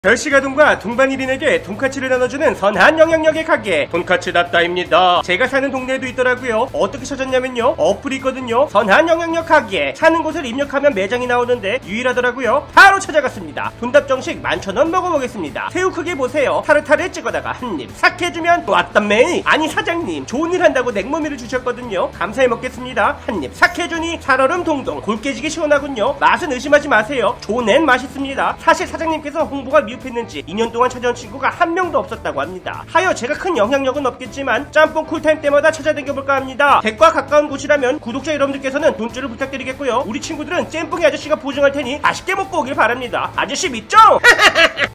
별시가동과 동반일인에게 돈까츠를 나눠주는 선한 영향력의 가게 돈까츠답다입니다. 제가 사는 동네에도 있더라고요. 어떻게 찾았냐면요, 어플이 있거든요. 선한 영향력 가게, 사는 곳을 입력하면 매장이 나오는데 유일하더라고요. 바로 찾아갔습니다. 돈답 정식 11,000원 먹어보겠습니다. 새우 크기 보세요. 타르타르 찍어다가 한입 싹 해주면 왔다메이. 아니 사장님, 좋은 일 한다고 냉모미를 주셨거든요. 감사히 먹겠습니다. 한입 싹 해주니 살얼음 동동, 골 깨지게 시원하군요. 맛은 의심하지 마세요. 좋은 맛있습니다. 사실 사장님께서 홍보가 미흡했는지 2년 동안 찾아온 친구가 한 명도 없었다고 합니다. 하여 제가 큰 영향력은 없겠지만 짬뽕 쿨타임 때마다 찾아다녀볼까 합니다. 댁과 가까운 곳이라면 구독자 여러분들께서는 돈줄을 부탁드리겠고요. 우리 친구들은 짬뽕이 아저씨가 보증할 테니 맛있게 먹고 오길 바랍니다. 아저씨 믿죠?